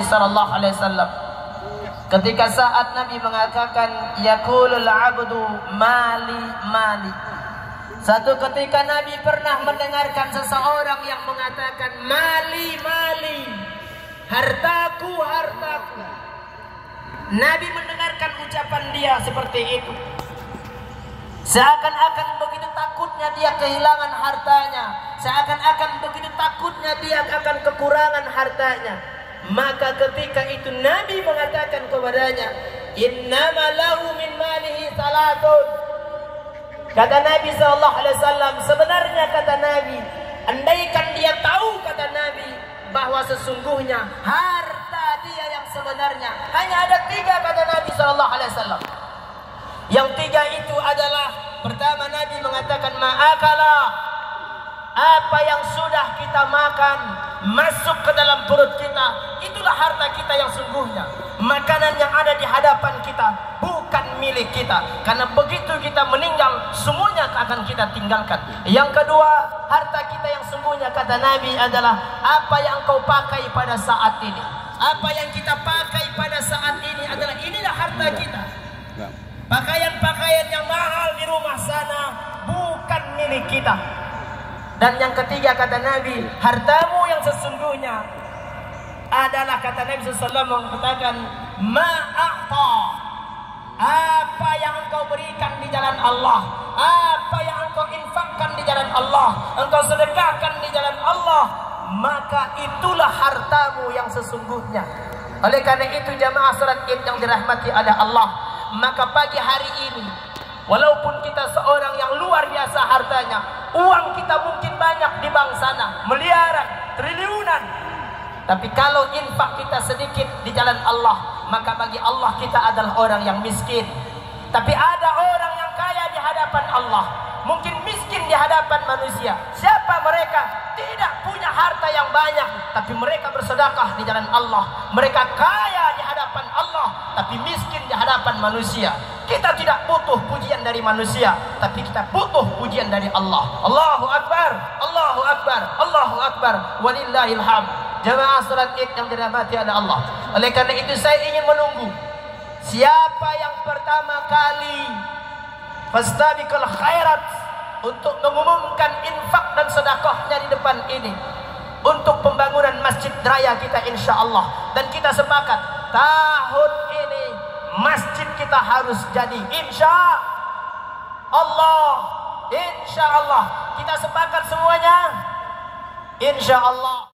sallallahu alaihi wasallam. Ketika saat Nabi mengatakan yaqulul abdu mali mali. Satu ketika Nabi pernah mendengarkan seseorang yang mengatakan mali mali, hartaku hartaku. Nabi mendengarkan ucapan dia seperti itu. Seakan-akan begitu takutnya dia kehilangan hartanya, seakan-akan begitu takutnya dia akan kekurangan hartanya. Maka ketika itu Nabi mengatakan kepadanya, innama lahu min malihi salatun. Kata Nabi SAW, sebenarnya kata Nabi, andaikan dia tahu kata Nabi bahwa sesungguhnya harta dia yang sebenarnya hanya ada 3 kata Nabi SAW. Yang 3 itu adalah, pertama Nabi mengatakan ma'akala, apa yang sudah kita makan masuk ke dalam perut kita, itulah harta kita yang sungguhnya. Makanan yang ada di hadapan kita bukan milik kita, karena begitu kita meninggal semuanya akan kita tinggalkan. Yang kedua, harta kita yang sungguhnya kata Nabi adalah apa yang kau pakai pada saat ini. Apa yang kita pakai pada saat ini adalah inilah harta kita. Pakaian-pakaian yang mahal di rumah sana bukan milik kita. Dan yang ketiga kata Nabi, hartamu yang sesungguhnya adalah kata Nabi SAW mengatakan ma'a'ta, apa yang engkau berikan di jalan Allah, apa yang engkau infakkan di jalan Allah, engkau sedekahkan di jalan Allah, maka itulah hartamu yang sesungguhnya. Oleh karena itu jamaah salat Id yang dirahmati oleh Allah, maka pagi hari ini walaupun kita seorang yang luar biasa hartanya, uang kita mungkin banyak di bank sana, miliaran, triliunan, tapi kalau infak kita sedikit di jalan Allah, maka bagi Allah kita adalah orang yang miskin. Tapi ada orang yang kaya di hadapan Allah, mungkin miskin di hadapan manusia. Siapa mereka? Tidak punya harta yang banyak, tapi mereka bersedekah di jalan Allah. Mereka kaya di hadapan Allah, tapi miskin di hadapan manusia. Kita tidak butuh pujian dari manusia, tapi kita butuh pujian dari Allah. Allahu Akbar, Allahu Akbar, Allahu Akbar, walillahil hamd. Jamaah salat Id yang dirahmati oleh Allah. Oleh karena itu saya ingin menunggu siapa yang pertama kali fastabiqul khairat untuk mengumumkan infak dan sedekahnya di depan ini untuk pembangunan masjid raya kita insyaallah. Dan kita sepakat tahun ini masjid kita harus jadi insyaallah. Insyaallah kita sepakat semuanya insyaallah.